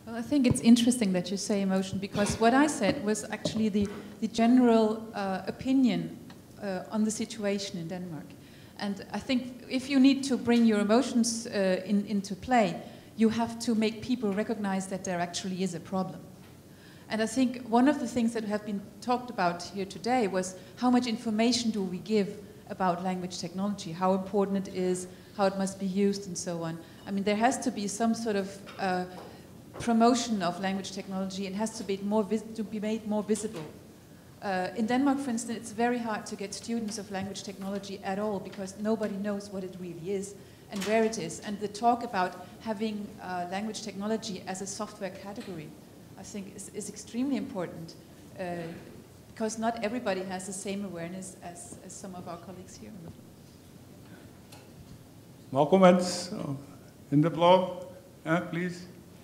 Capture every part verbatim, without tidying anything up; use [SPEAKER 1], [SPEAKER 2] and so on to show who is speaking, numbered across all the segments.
[SPEAKER 1] Well, I think it's interesting that you say emotion, because what I said was actually the, the general uh, opinion uh, on the situation in Denmark. And I think if you need to bring your emotions uh, in, into play, you have to make people recognize that there actually is a problem. And I think one of the things that have been talked about here today was how much information do we give about language technology, how important it is, how it must be used, and so on. I mean, there has to be some sort of uh, promotion of language technology. It has to be more vis to be made more visible. Uh, in Denmark, for instance, it's very hard to get students of language technology at all because nobody knows what it really is and where it is. And the talk about having uh, language technology as a software category, I think, is, is extremely important uh, because not everybody has the same awareness as, as some of our colleagues here.
[SPEAKER 2] More comments in the blog, uh, please.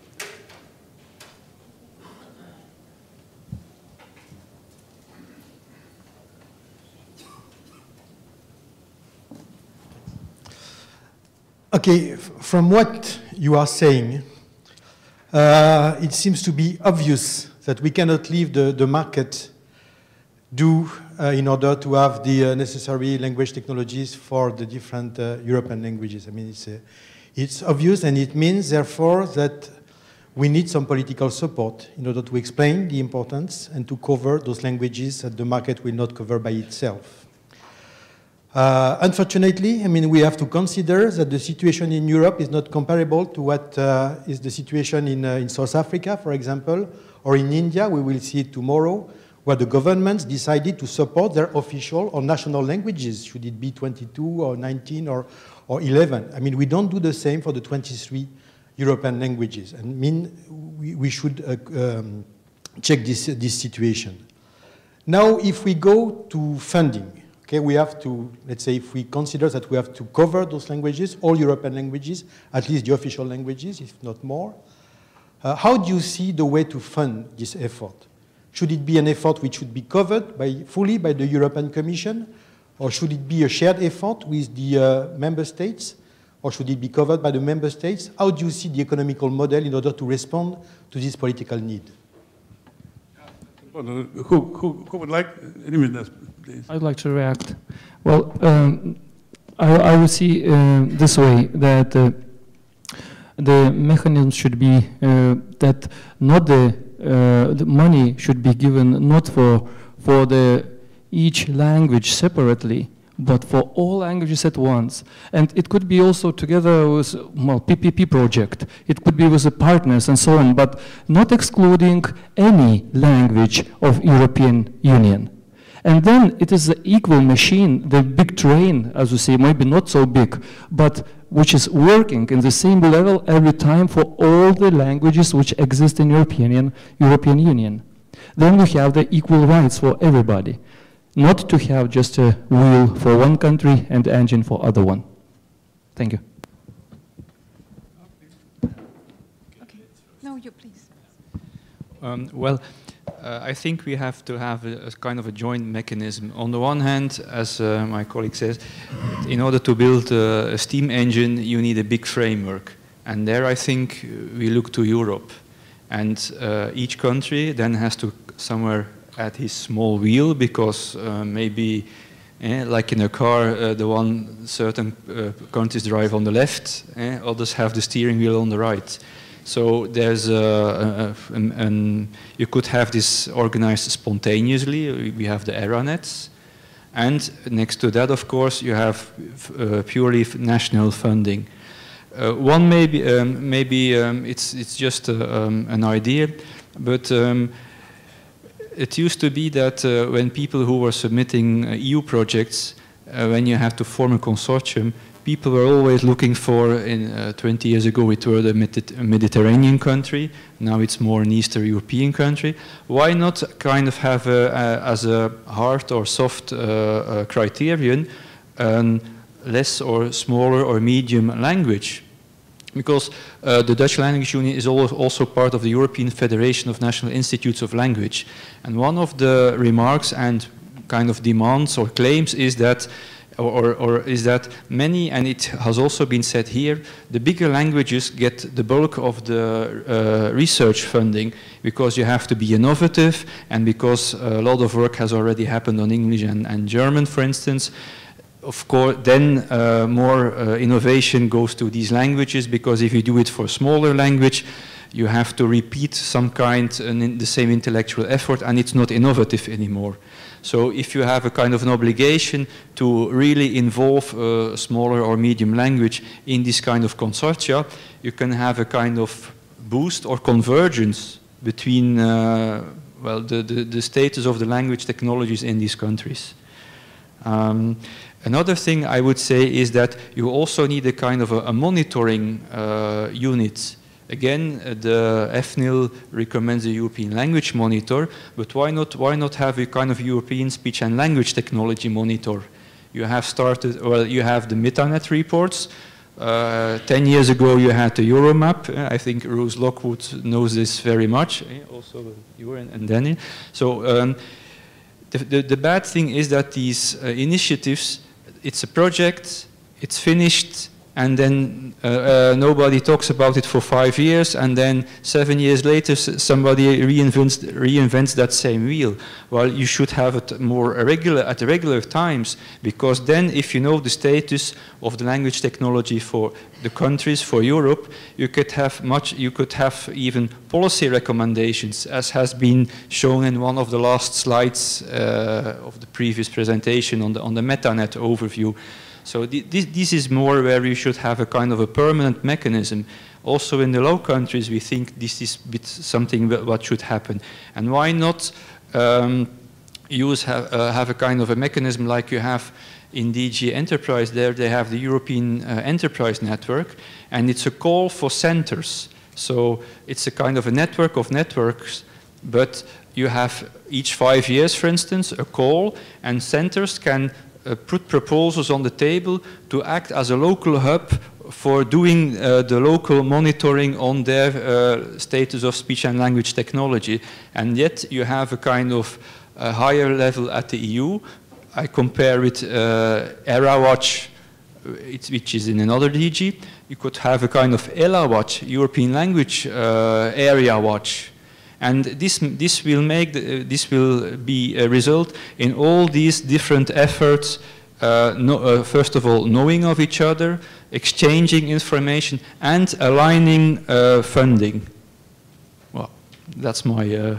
[SPEAKER 3] Okay, from what you are saying, uh, it seems to be obvious that we cannot leave the, the market do uh, in order to have the uh, necessary language technologies for the different uh, European languages. I mean, it's, uh, it's obvious, and it means, therefore, that we need some political support in order to explain the importance and to cover those languages that the market will not cover by itself. Uh, unfortunately, I mean, we have to consider that the situation in Europe is not comparable to what uh, is the situation in, uh, in South Africa, for example, or in India. We will see it tomorrow, where the governments decided to support their official or national languages, should it be twenty-two or nineteen or, or eleven. I mean, we don't do the same for the twenty-three European languages. I mean, we, we should uh, um, check this, this situation. Now, if we go to funding, okay, we have to, let's say, if we consider that we have to cover those languages, all European languages, at least the official languages, if not more, uh, how do you see the way to fund this effort? Should it be an effort which should be covered by, fully by the European Commission, or should it be a shared effort with the uh, member states, or should it be covered by the member states? How do you see the economical model in order to respond to this political need?
[SPEAKER 2] Who, who, who would like, please?
[SPEAKER 4] I'd like to react. Well, um, I, I would see uh, this way, that uh, the mechanism should be uh, that not the, uh, the money should be given not for, for the, each language separately, but for all languages at once. And it could be also together with, well, P P P project. It could be with the partners and so on, but not excluding any language of European Union. And then it is the equal machine, the big train, as you say, maybe not so big, but which is working in the same level every time for all the languages which exist in European, European Union. Then we have the equal rights for everybody. Not to have just a wheel for one country and engine for other one. Thank you.
[SPEAKER 1] Okay. No, you please.
[SPEAKER 5] Um, well, uh, I think we have to have a, a kind of a joint mechanism. On the one hand, as uh, my colleague says, in order to build a, a steam engine, you need a big framework. And there I think we look to Europe. And uh, each country then has to somewhere at his small wheel, because uh, maybe, eh, like in a car, uh, the one certain uh, countries drive on the left, eh, others have the steering wheel on the right. So there's a, a, a, an, you could have this organized spontaneously. We have the ERANETs, and next to that, of course, you have uh, purely national funding. Uh, one maybe, um, maybe um, it's it's just a, um, an idea, but. Um, It used to be that uh, when people who were submitting uh, E U projects, uh, when you have to form a consortium, people were always looking for, in, uh, twenty years ago it were the Mediterranean country, now it's more an Eastern European country. Why not kind of have, a, a, as a hard or soft uh, uh, criterion, um, less or smaller or medium language? Because uh, the Dutch Language Union is also part of the European Federation of National Institutes of Language. And one of the remarks and kind of demands or claims is that Or, or, or is that many, and it has also been said here, the bigger languages get the bulk of the uh, research funding because you have to be innovative and because a lot of work has already happened on English and, and German, for instance. Of course, then uh, more uh, innovation goes to these languages, because if you do it for smaller language, you have to repeat some kind, and in the same intellectual effort, and it's not innovative anymore. So if you have a kind of an obligation to really involve a smaller or medium language in this kind of consortia, you can have a kind of boost or convergence between uh, well, the, the, the status of the language technologies in these countries. Um, another thing I would say is that you also need a kind of a, a monitoring uh, unit. Again, uh, the F N I L recommends a European language monitor, but why not, why not have a kind of European speech and language technology monitor? You have started, well, you have the MetaNet reports. Uh, ten years ago, you had the Euromap. Uh, I think Rose Lockwood knows this very much. Uh, also, you and, and Danny. So um, the, the, the bad thing is that these uh, initiatives, it's a project, it's finished, and then uh, uh, nobody talks about it for five years, and then seven years later somebody reinvents, reinvents that same wheel. Well, you should have it more regular, at regular times, because then if you know the status of the language technology for the countries, for Europe, you could have much, you could have even policy recommendations, as has been shown in one of the last slides uh, of the previous presentation on the, on the MetaNet overview. So this, this is more where you should have a kind of a permanent mechanism. Also in the low countries, we think this is bit something what should happen. And why not um, use have, uh, have a kind of a mechanism like you have in D G Enterprise? There they have the European uh, Enterprise Network, and it's a call for centers. So it's a kind of a network of networks, but you have each five years, for instance, a call, and centers can Uh, put proposals on the table to act as a local hub for doing uh, the local monitoring on their uh, status of speech and language technology. And yet you have a kind of a higher level at the E U. I compare it uh, ERA-Watch, it's, which is in another D G. You could have a kind of ELA-Watch, European Language uh, Area Watch. And this, this will make, the, this will be a result in all these different efforts, uh, no, uh, first of all, knowing of each other, exchanging information, and aligning uh, funding. Well, that's my... Uh,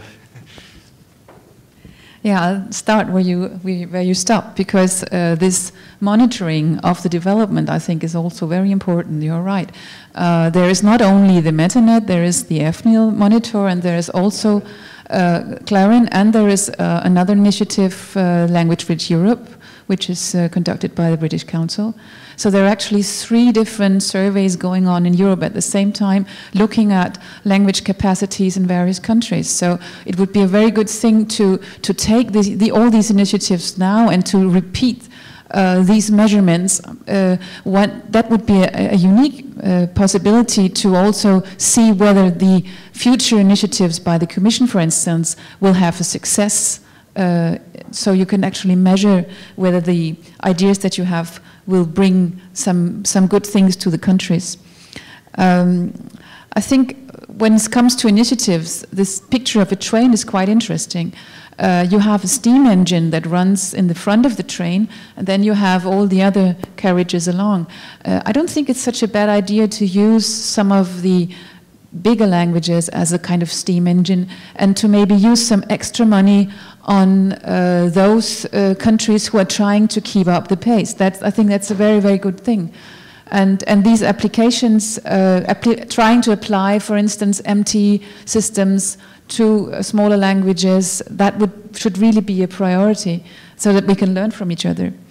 [SPEAKER 1] Yeah, I'll start where you, where you stop, because uh, this monitoring of the development, I think, is also very important. You're right. Uh, there is not only the MetaNet, there is the F N I L monitor, and there is also uh, Clarin, and there is uh, another initiative, uh, Language Bridge Europe, which is uh, conducted by the British Council. So there are actually three different surveys going on in Europe at the same time, looking at language capacities in various countries. So it would be a very good thing to, to take the, the, all these initiatives now and to repeat uh, these measurements. Uh, what, that would be a, a unique uh, possibility to also see whether the future initiatives by the Commission, for instance, will have a success. Uh, so you can actually measure whether the ideas that you have will bring some, some good things to the countries. Um, I think when it comes to initiatives, this picture of a train is quite interesting. Uh, you have a steam engine that runs in the front of the train, and then you have all the other carriages along. Uh, I don't think it's such a bad idea to use some of the bigger languages as a kind of steam engine, and to maybe use some extra money on uh, those uh, countries who are trying to keep up the pace. That's, I think that's a very, very good thing. And, and these applications, uh, appli trying to apply, for instance, M T systems to uh, smaller languages, that would, should really be a priority, so that we can learn from each other.